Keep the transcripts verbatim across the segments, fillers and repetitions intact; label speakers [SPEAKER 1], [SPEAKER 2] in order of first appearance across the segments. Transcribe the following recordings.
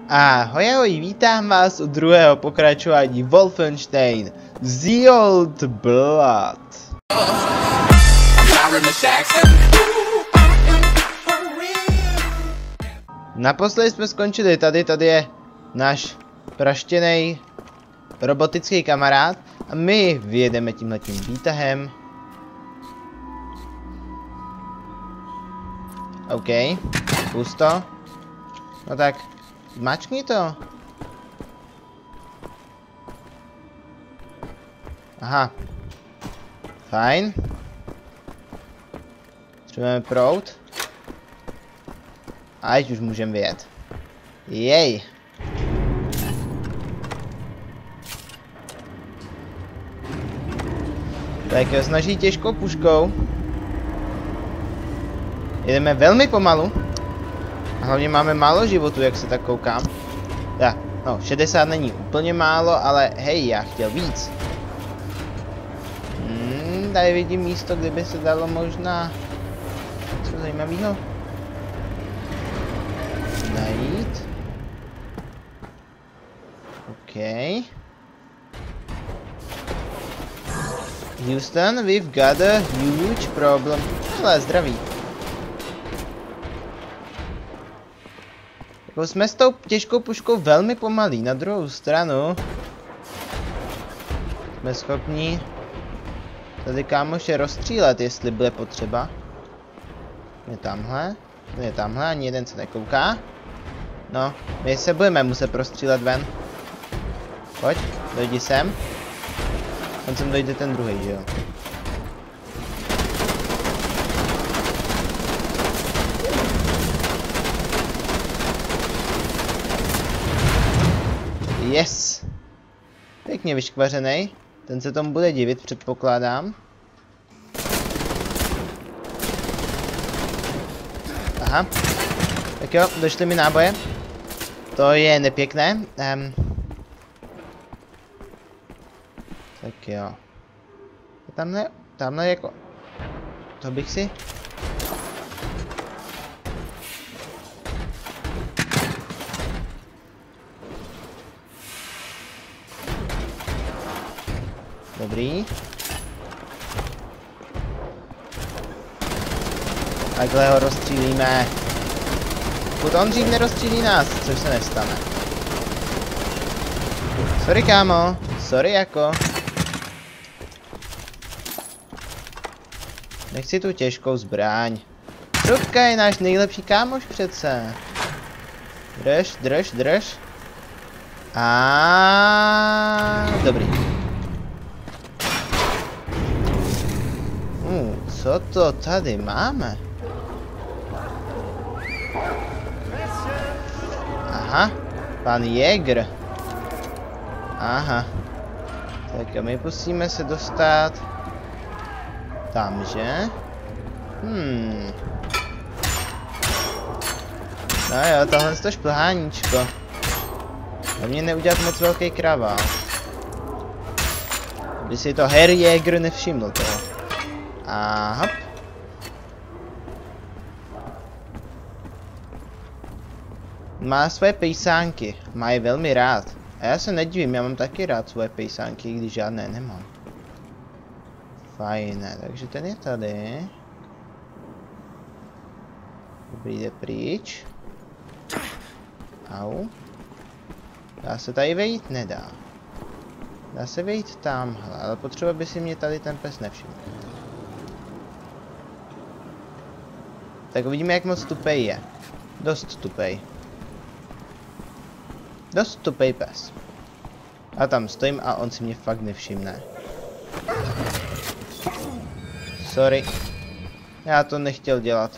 [SPEAKER 1] Ahoj, ahoj, vítám vás u druhého pokračování Wolfenstein The Old Blood. Naposledy jsme skončili tady, tady je náš praštěnej robotický kamarád a my vyjedeme tímhletím výtahem. OK, pusto. No tak, zmačkni to. Aha. Fajn. Potřebujeme proud. Ať už můžeme vyjet. Jej. Tak jo, snaží těžkou puškou. Jedeme velmi pomalu. A hlavně máme málo životu, jak se tak koukám. Ja, no, šedesát není úplně málo, ale hej, já chtěl víc. Hmm, tady vidím místo, kde by se dalo možná něco zajímavého najít. OK. Houston, we've got a huge problem. Ale zdraví. Jako jsme s tou těžkou puškou velmi pomalí. Na druhou stranu jsme schopni tady kámoše rozstřílet, jestli bude potřeba. Je tamhle. Je tamhle, ani jeden se nekouká. No, my se budeme muset prostřílet ven. Pojď, dojdi sem. On sem dojde ten druhý, že jo? Yes! Pěkně vyškvařenej. Ten se tomu bude divit, předpokládám. Aha. Tak jo, došly mi náboje. To je nepěkné. Um. Tak jo. Tamhle, tamhle jako... To bych si... Dobrý. Takhle ho rozstřílíme. Pokud on dřív nerozstřílí nás, což se nestane. Sorry, kámo. Sorry, jako. Nechci tu těžkou zbraň. Trubka je náš nejlepší kámoš přece. Drž, drž, drž. A dobrý. Uh, co to tady máme? Aha, pan Jäger. Aha. Tak a my musíme se dostat tam, že? Hmm. No jo, tohle je to šplháníčko. Hlavně neudělat moc velký kravál. Aby si to Herr Jäger nevšiml toho. A hop. Má své pejsánky. Má je velmi rád. A já se nedivím, já mám taky rád svoje pejsánky, když žádné nemám. Fajné, takže ten je tady. Dobrý, jde pryč. Au. Dá se tady vejít? Nedá. Dá se vejít tamhle, ale potřeba by si mě tady ten pes nevšiml. Tak uvidíme, jak moc tupej je. Dost tupej. Dost tupej pes. A tam stojím a on si mě fakt nevšimne. Sorry. Já to nechtěl dělat.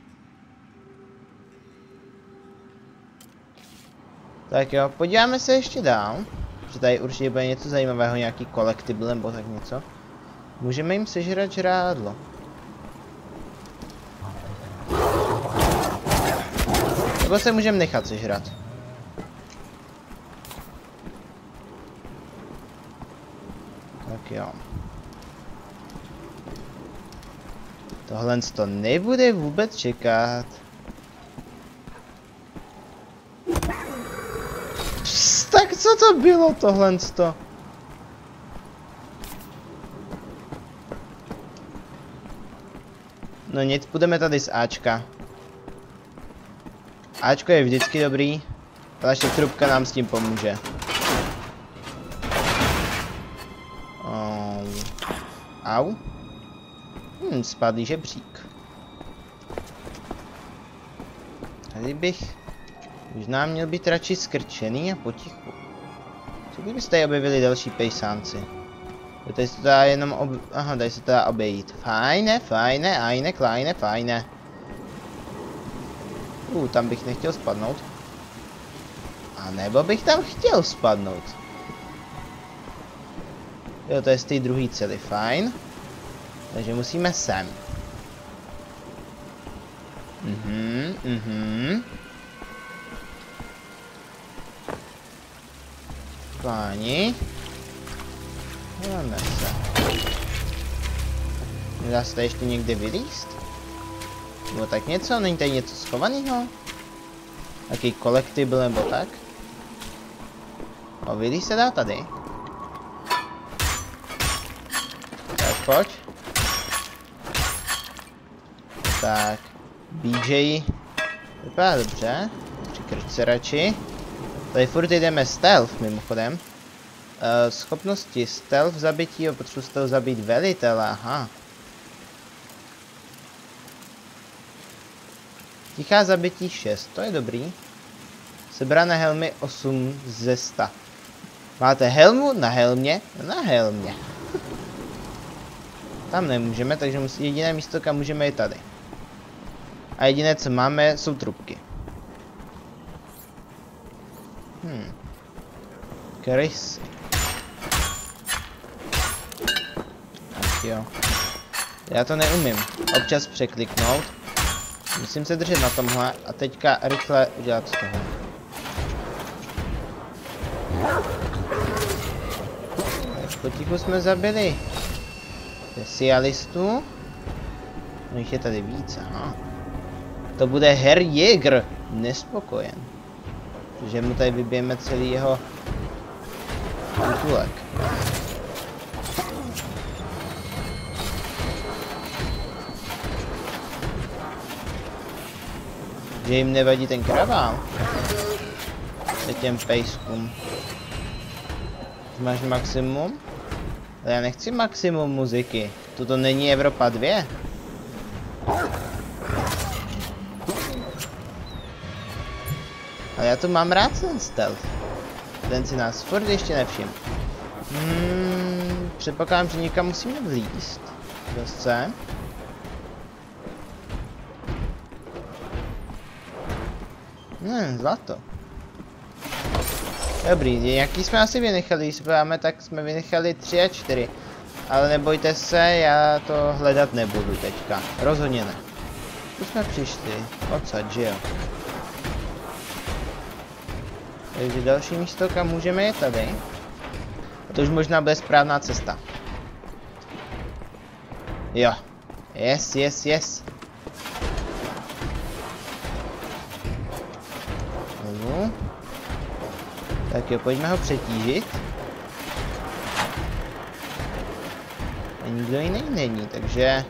[SPEAKER 1] Tak jo, podíváme se ještě dál. Že tady určitě bude něco zajímavého, nějaký kolektibil nebo tak něco. Můžeme jim sežrat žrádlo. Nebo se můžeme nechat sežrat. Tak jo. Tohle to nebude vůbec čekat. Tak co to bylo tohle? No nic, půjdeme tady z Ačka. Ačko je vždycky dobrý, ale ještě trubka nám s tím pomůže. Oh. Au. Hm, spadlý žebřík. Tady bych možná měl být radši skrčený a potichu. Co kdybyste tady objevili další pejsánci? Tady se to dá jenom ob... Aha, tady se to dá obejít. Fajne, fajne, ajne, klajne, fajne. Uh, tam bych nechtěl spadnout. A nebo bych tam chtěl spadnout. Jo, to je z té druhé cely, fajn. Takže musíme sem. Mhm, mhm. Páni. Dáme se. Dá se tady ještě někde vylíst? Nebo tak něco? Není tady něco schovaného? Taký kolektibil nebo tak? O, vylíst se dá tady. Tak pojď. Tak. B J. Vypadá dobře. Přikrč se radši. Tady furt jdeme stealth mimochodem. Uh, schopnosti stealth zabití, potřebuji stealth zabít velitele, aha. Tichá zabití šest, to je dobrý. Sebrané helmy osm ze sta. Máte helmu na helmě? Na helmě. Tam nemůžeme, takže musí, jediné místo, kam můžeme, je tady. A jediné, co máme, jsou trubky. Hmm. Krysy. Tak jo. Já to neumím. Občas překliknout. Musím se držet na tomhle a teďka rychle udělat z toho. Tak potichu jsme zabili specialistů. No jich je tady víc, aha. To bude Herr Jäger. Nespokojen. Protože mu tady vybijeme celý jeho útulek. Že jim nevadí ten kravál. Těm pejskům. Máš maximum? Ale já nechci maximum muziky. Toto není Evropa dvě. Ale já tu mám rád ten stealth. Ten si nás furt ještě nevšim. Hmm, předpokládám, že někam musíme vlízt. Zase. Hmm, zlato. Dobrý, jaký jsme asi vynechali, když jsme tak jsme vynechali tři a čtyři. Ale nebojte se, já to hledat nebudu teďka. Rozhodně ne. Tu jsme přišli, odsad, že jo. Takže další místo, kam můžeme, je tady. A to už možná bude správná cesta. Jo. Yes, yes, yes. Znovu. Tak jo, pojďme ho přetížit. A nikdo jiný není, takže...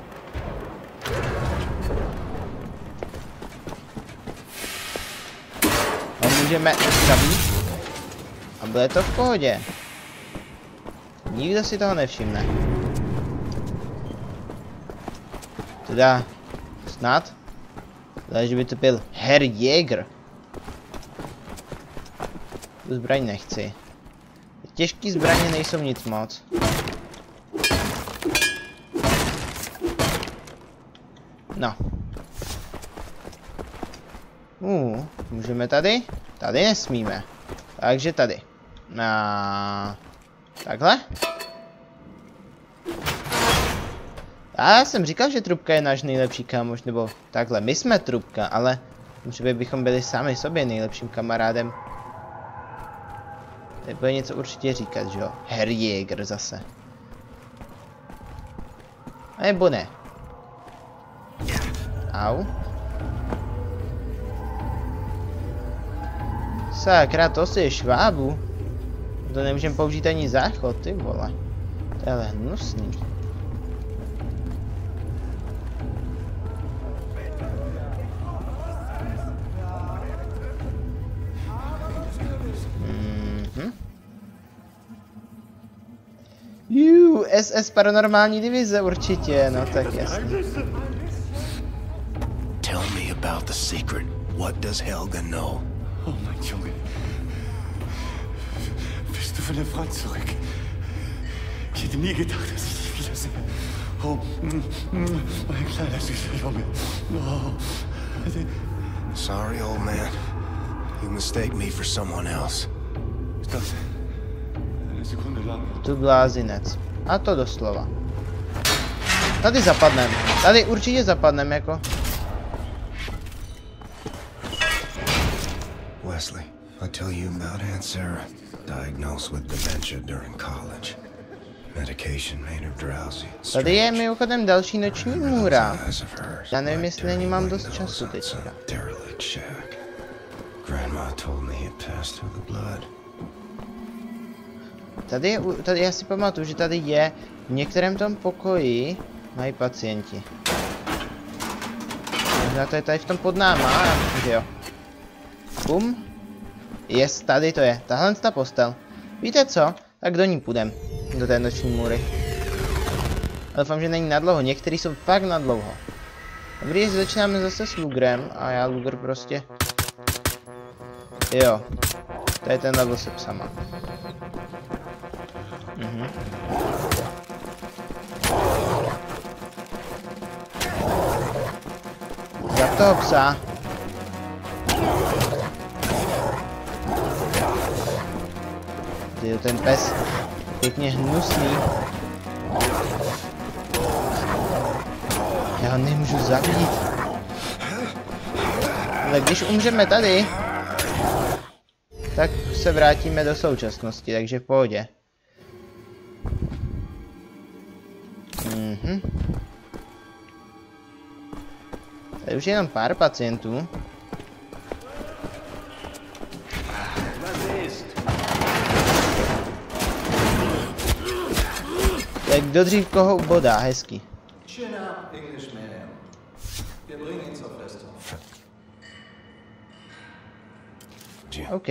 [SPEAKER 1] Ho můžeme zabít. A bude to v pohodě. Nikdo si toho nevšimne. Teda... Snad? Ale že by to byl Herr Jäger. Tu zbraň nechci. Těžký zbraně nejsou nic moc. No. Uh, můžeme tady? Tady nesmíme. Takže tady. A... Takhle? A já jsem říkal, že trubka je náš nejlepší kámoš, nebo takhle. My jsme trubka, ale třeba bychom byli sami sobě nejlepším kamarádem. Bude něco určitě říkat, že jo? Herr Jäger zase. A nebo ne? Au. Sakra, to si je švábu. To nemůžeme použít ani záchod, ty vole. To je ale hnusný. Mhm. Jú, S S paranormální divize určitě, no tak jasně.
[SPEAKER 2] Tell me about the secret. What does Helga know?
[SPEAKER 3] Oh, mein Junge. Bist du von der Front zurück? Ich hätte nie gedacht, dass ich dich wiedersehe. Oh, mm, mm, mein kleiner süßer Junge. Oh.
[SPEAKER 2] Sorry, old man. You mistake me for someone else.
[SPEAKER 3] Ich dachte, eine Sekunde lang.
[SPEAKER 1] Tu blázinec. A to doslova. Tady zapadnem. Tady určitě zapadnem, jako.
[SPEAKER 2] Wesley, I tell you about Aunt Sarah. Diagnosed with dementia during college. Medication made her drowsy.
[SPEAKER 1] Tady je mimochodem další noční můra. Já nevím, jestli není mám dost času teďka. Tady je, tady já si pamatuju, že tady je v některém tom pokoji mají pacienti. Možná to je tady v tom pod náma, já myslím, že jo. Bum. Jest, tady to je. Tahle ta postel. Víte co? Tak do ní půjdem. Do té noční můry. Ale doufám, že není nadlouho. Některý jsou fakt nadlouho. Dobrý, začínáme zase s Lugrem. A já Lugr prostě... Jo. To je ten level se psama. Mhm. Zap toho psa. Tyjo, ten pes pěkně hnusný. Já ho nemůžu zabít. Ale když umřeme tady, tak se vrátíme do současnosti, takže v pohodě. Mhm. Tady už je jenom pár pacientů. Tak kdo dřív koho ubodá, hezky. OK.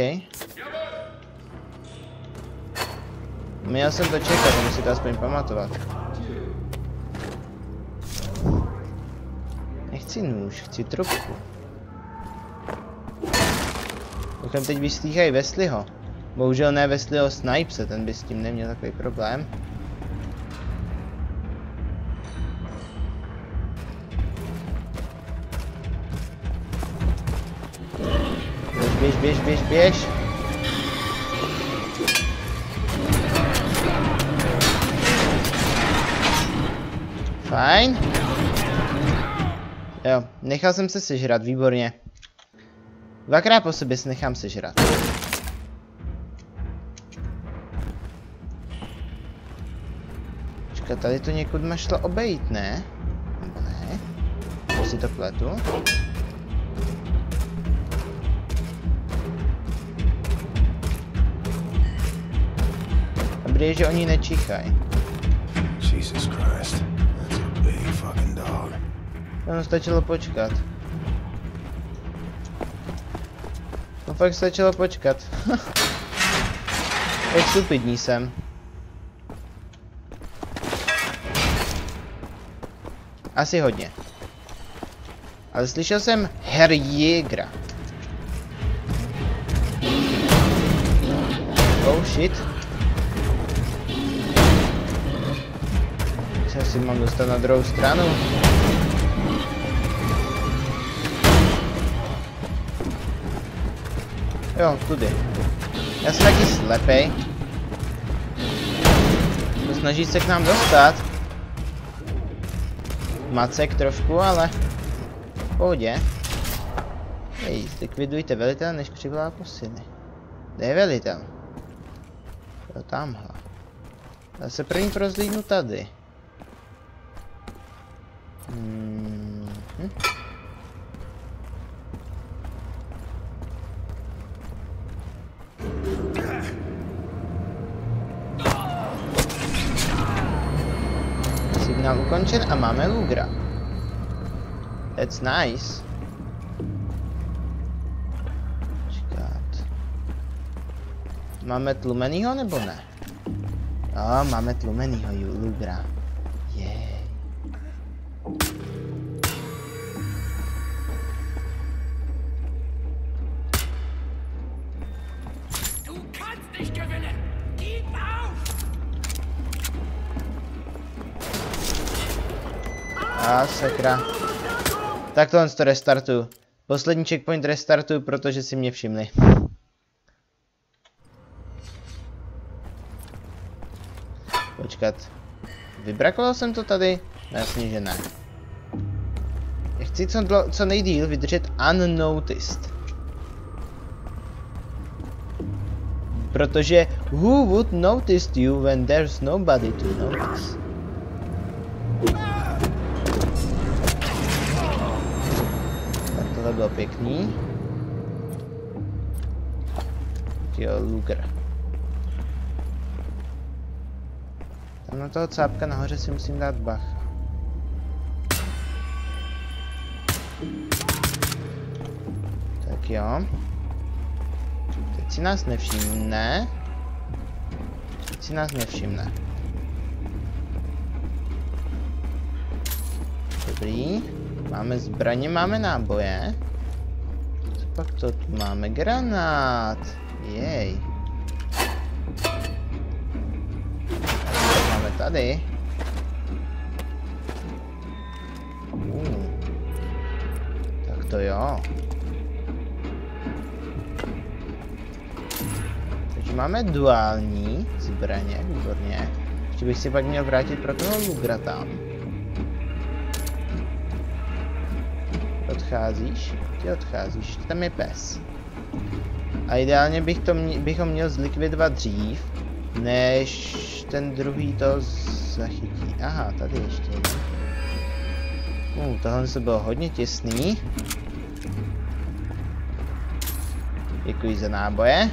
[SPEAKER 1] Měl jsem to čekat, musím to aspoň pamatovat. Nechci nůž, chci trubku. Doufám, teď vyslýchají Wesleyho. Bohužel ne Wesleyho Snipese, ten by s tím neměl takový problém. Běž, běž, běž, běž. Fajn. Jo, nechal jsem se sežrat, výborně. Dvakrát po sobě se nechám sežrat. Počkat, tady to někud šlo obejít, ne? Nebo ne? Už si to pletu. Dobrý je, že oni nečichají.
[SPEAKER 2] Jesus Christ, that's a big fucking dog.
[SPEAKER 1] Ono stačilo počkat. No fakt stačilo počkat. Jak stupidní jsem. Asi hodně. Ale slyšel jsem Herr Jägra. Oh shit. Já si mám dostat na druhou stranu. Jo, tudy. Já jsem taky slepej. Snaží se k nám dostat. Macek trošku, ale v pohodě. Hej, zlikvidujte velitele, než přivolá posily. Kde je velitel? Jo, tamhle. Já se první prozlídnu tady. Hmm. Hm. Signál ukončen a máme Lugra. That's nice. Čekat. Máme tlumenýho nebo ne? Jo, máme tlumenýho Lugra. Jej. A sakra. Tak tohle to restartuju. Poslední checkpoint restartuju, protože si mě všimli. Počkat. Vybrakoval jsem to tady? No, jasně, že ne. Já chci co, dlo, co nejdýl vydržet unnoticed. Protože who would notice you when there's nobody to notice? Tohle bylo pěkný. Jo, Luger. Tam na toho cápka nahoře si musím dát bacha. Tak jo. Teď si nás nevšimne. Teď si nás nevšimne. Dobrý. Máme zbraně, máme náboje. Co pak to tu máme? Granát. Jej. Máme tady. Uh. Tak to jo. Takže máme duální zbraně, výborně. Ještě bych si pak měl vrátit pro toho Lugra tam. Odcházíš? Ty odcházíš, tam je pes. A ideálně bych to mě, bychom měl zlikvidovat dřív, než ten druhý to zachytí. Aha, tady ještě jeden. Uh, tohle se bylo hodně těsný. Děkuji za náboje.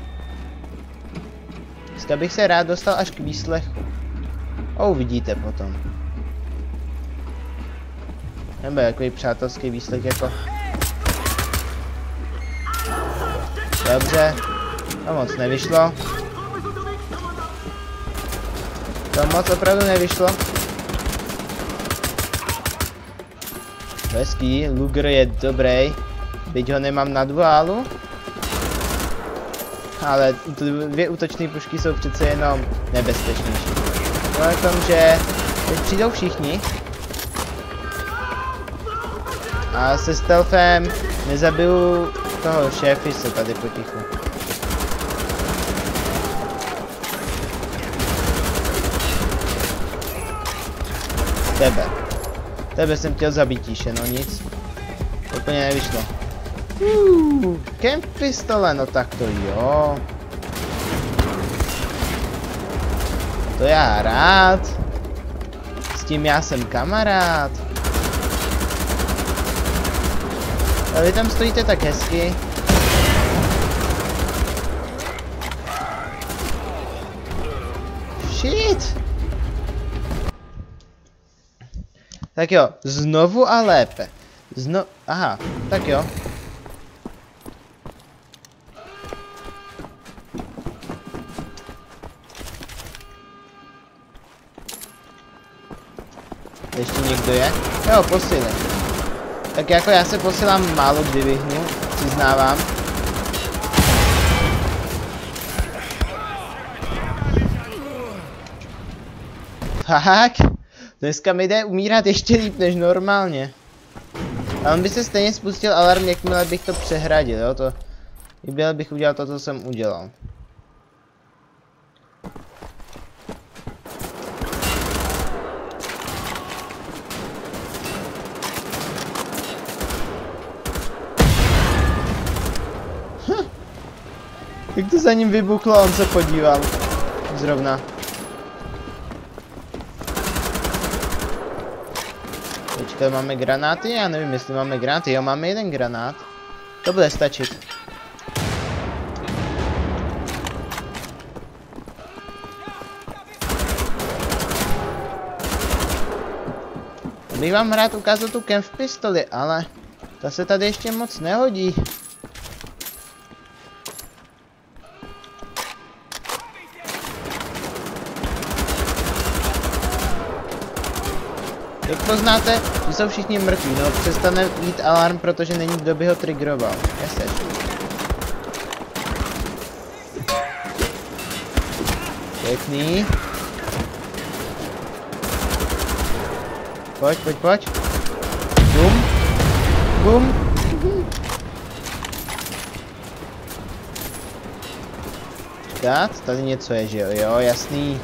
[SPEAKER 1] Dneska bych se rád dostal až k výslechu. O, uvidíte potom. Nebo takový přátelský výslech jako... Dobře. To moc nevyšlo. To moc opravdu nevyšlo. Hezký, Luger je dobrý. Byť ho nemám na duálu. Ale dvě útočné pušky jsou přece jenom nebezpečnější. No je tom, že teď přijdou všichni. A se stealthem nezabiju toho šéfise tady potichu. Tebe. Tebe jsem chtěl zabít tíše, no nic. Úplně nevyšlo. Uh, camp pistole, no tak to jo. To já rád. S tím já jsem kamarád. A vy tam stojíte tak hezky. Shit. Tak jo, znovu a lépe. Zno... Aha, tak jo. Ještě někdo je? Jo, posily. Tak jako já se posílám málo kdy vyhnu, přiznávám. Tak, dneska mi jde umírat ještě líp než normálně. A on by se stejně spustil alarm, jakmile bych to přehradil, jo, to... Byl bych udělal to, co jsem udělal. Jak to za ním vybuchlo, on se podíval. Zrovna. Počkej, máme granáty? Já nevím, jestli máme granáty. Jo, máme jeden granát. To bude stačit. bych vám rád ukázal tu kemp pistoli, ale ta se tady ještě moc nehodí. Jak poznáte, že jsou všichni mrtví, no přestane jít alarm, protože není kdo by ho triggeroval. Jasně. Pěkný. Pojď, pojď, pojď. Bum. Bum. Čekat, tady něco je, že jo, jo, jasný.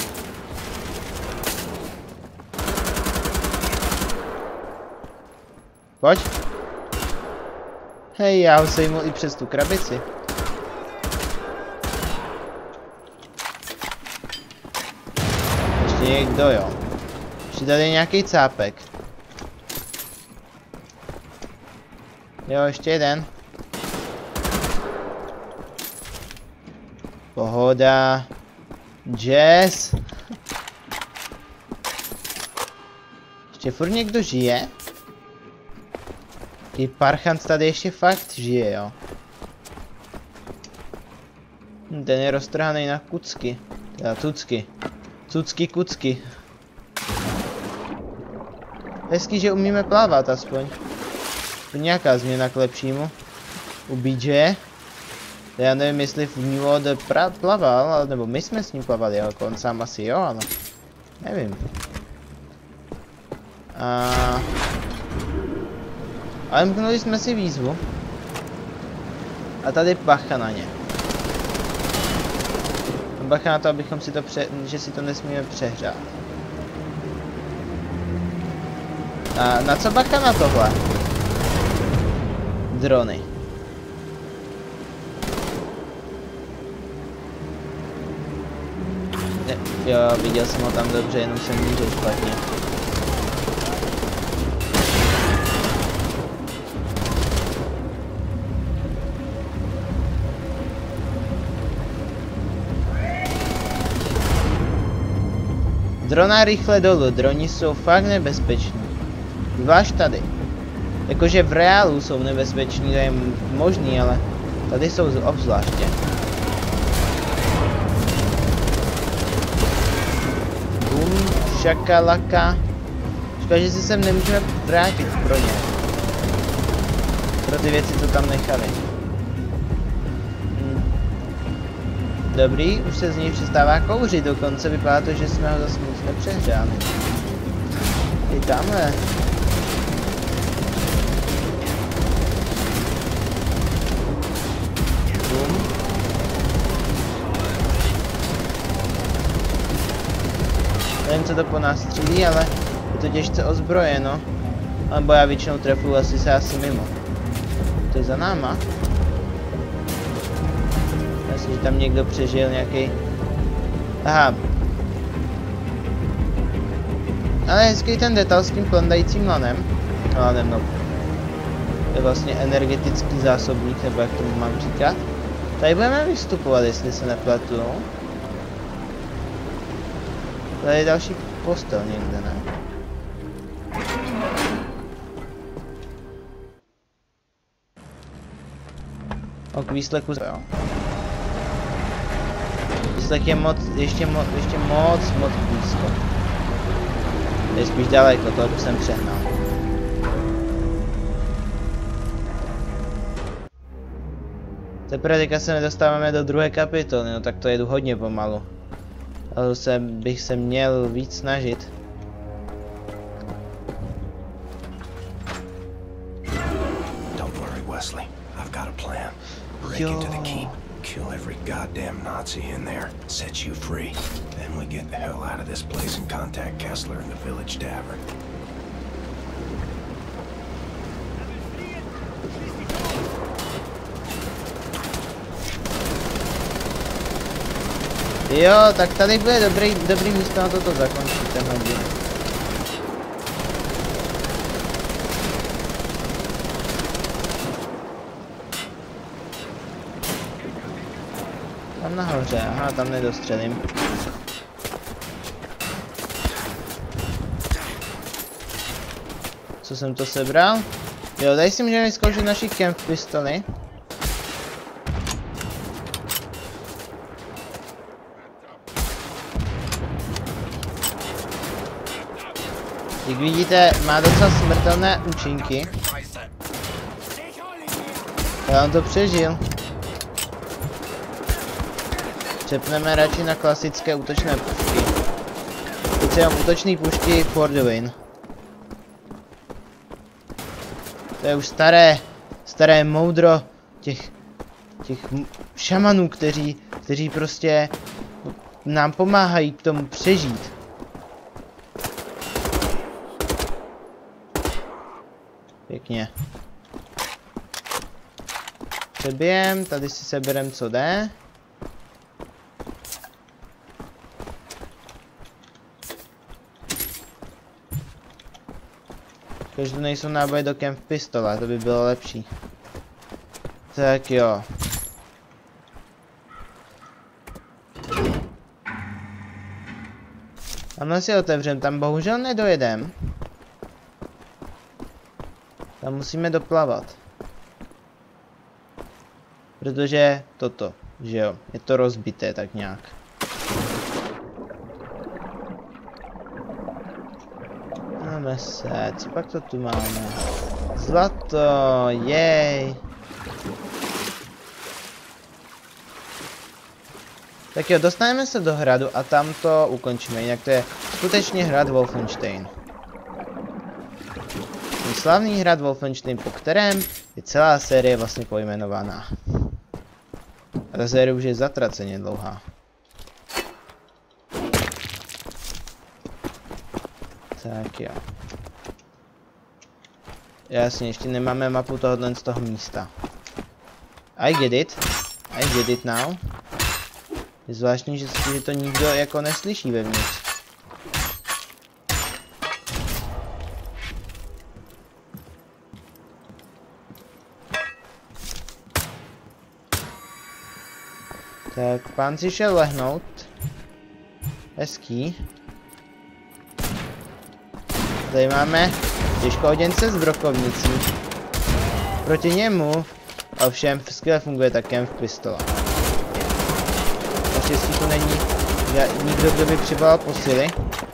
[SPEAKER 1] Pojď. Hej, já ho sejmul i přes tu krabici. Ještě někdo, jo. Ještě tady je nějaký cápek. Jo, ještě jeden. Pohoda. Jazz. Ještě furt někdo žije? I parchant tady ještě fakt žije, jo. Ten je roztrhaný na kucky. Teda tucky. Cucky kucky. Hezký, že umíme plavat aspoň. To nějaká změna k lepšímu. U bé džeje. Já nevím, jestli v New Order plaval, nebo my jsme s ním plavali, jako on sám asi jo, ale nevím. A... Ale mknuli jsme si výzvu. A tady bacha na ně. Bacha na to, abychom si to pře... že si to nesmíme přehrát. A na co bacha na tohle? Drony. Ne, jo, viděl jsem ho tam dobře, jenom jsem mířil špatně. Drona rychle dolů, droni jsou fakt nebezpeční. Zvlášť tady. Jakože v reálu jsou nebezpeční, to je možný, ale tady jsou obzvláště. Bum, šakalaka. Škoda, že si sem nemůžeme vrátit pro ně. Pro ty věci, co tam nechali. Dobrý, už se z něj přestává kouřit, dokonce vypadá to, že jsme ho zase moc nepřehřáli. I tamhle. Bum. Nevím, co to po nás střílí, ale je to těžce ozbrojeno. Alebo já většinou trefuju asi se asi mimo. To je za náma. Že tam někdo přežil nějaký. Aha. Ale hezký ten detail s tím plandajícím lanem. Lanem, no. To je vlastně energetický zásobník, nebo jak tomu mám říkat. Tady budeme vystupovat, jestli se nepletu. Tady je další postel někde, ne? O, k výslechu, jo. Výslech je moc, ještě, mo, ještě moc, moc blízko. To je spíš daleko, toho jsem přehnal. Teprve teďka se nedostáváme do druhé kapitoly, no tak to jedu hodně pomalu. Ale se, bych se měl víc snažit.
[SPEAKER 2] Don't worry, Wesley. I've got a plan. Break into the keep, kill every goddamn Nazi in there, set you free. Then we get the hell out of this place and contact Kessler in the village tavern.
[SPEAKER 1] Jo, tak tady bude dobrý, dobrý místo na toto zakončit tenhle díl. Tam nahoře, aha, tam nedostřelím. Co jsem to sebral? Jo, tady si můžeme vyzkoušet naši camp pistoli. Jak vidíte, má docela smrtelné účinky. Ale on to přežil. Přepneme radši na klasické útočné pušky. Teď se jenom útočné pušky for the win. To je už staré, staré moudro těch, těch šamanů, kteří, kteří prostě nám pomáhají k tomu přežít. Pěkně. Přebijem, tady si seberem co jde. Každou nejsou náboje do camp pistola, to by bylo lepší. Tak jo. Tamhle si otevřem, tam bohužel nedojedem. Tam musíme doplavat. Protože toto, že jo, je to rozbité tak nějak. Máme se, co pak to tu máme? Zlato, jej. Tak jo, dostaneme se do hradu a tam to ukončíme, jinak to je skutečně hrad Wolfenstein. Ten slavný hrad Wolfenstein, po kterém je celá série vlastně pojmenovaná. A ta série už je zatraceně dlouhá. Tak jo. Jasně, ještě nemáme mapu tohohle z toho místa. I get it. I get it now. Je zvláštní, že, že to nikdo jako neslyší vevnitř. Tak, pán si šel lehnout. Hezký. Tady máme těžkohoděnce s brokovnicí. Proti němu ovšem skvěle funguje také v pistola. Naštěstí tu není nikdo, kdo by přivolal posily.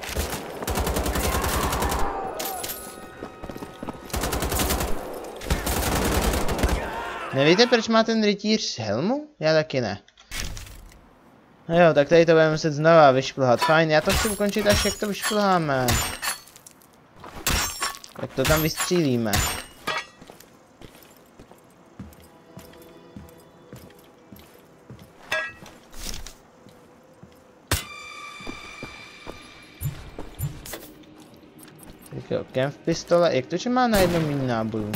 [SPEAKER 1] Nevíte, proč má ten rytíř helmu? Já taky ne. No jo, tak tady to budeme muset znova vyšplhat. Fajn, já to chci ukončit, až jak to vyšplháme. Tak to tam vystřílíme. Tak jo, camp pistole. Jak to, že má na jednom méně nábojů?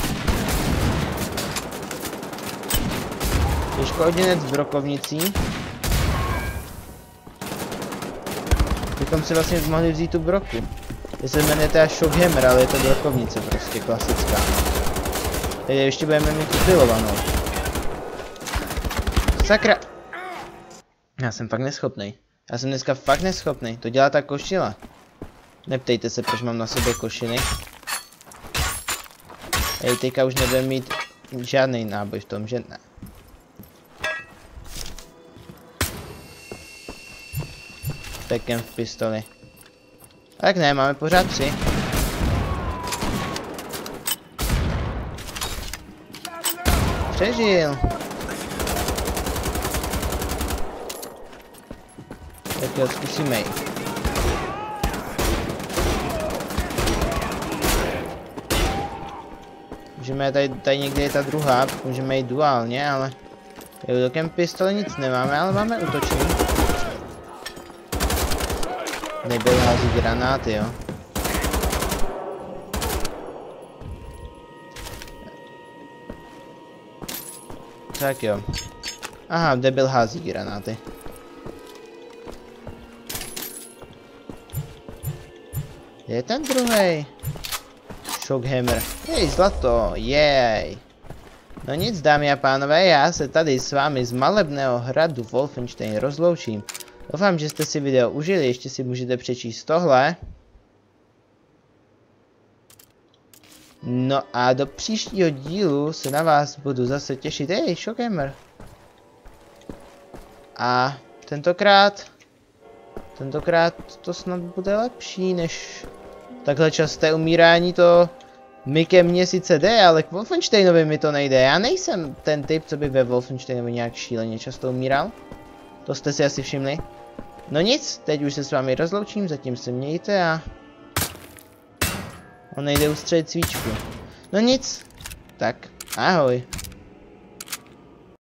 [SPEAKER 1] Těžkohoděnec s brokovnicí. Bychom si vlastně mohli vzít tu broku. Je se jmenuje teda Shockhammer, ale je to brokovnice prostě klasická. Teď ještě budeme mít upilovanou. Sakra! Já jsem fakt neschopnej. Já jsem dneska fakt neschopnej. To dělá ta košile. Neptejte se, proč mám na sobě košily. Ej, teďka už nebudeme mít žádný náboj v tom, že ne. Tekem v pistoli. Tak ne, máme pořád tři. Přežil. Tak jo, zkusíme ji. Můžeme tady, tady někde je ta druhá, můžeme jít duálně, ale jo, do camp pistole nic nemáme, ale máme útočný. Nebyl hází granáty, jo. Tak jo. Aha, debil hází granáty. Je ten druhej? Shockhammer. Jej, zlato, jej. No nic, dámy a pánové, já se tady s vámi z malebného hradu Wolfenstein rozloučím. Doufám, že jste si video užili, ještě si můžete přečíst tohle. No a do příštího dílu se na vás budu zase těšit. Hej, Shockhammer. A tentokrát... Tentokrát to snad bude lepší než... Takhle časté umírání to... Mi ke mně sice jde, ale k Wolfensteinovi mi to nejde. Já nejsem ten typ, co by ve Wolfensteinovi nějak šíleně často umíral. To jste si asi všimli. No nic, teď už se s vámi rozloučím, zatím se mějte a... On nejde ustřelit svíčku. No nic, tak ahoj.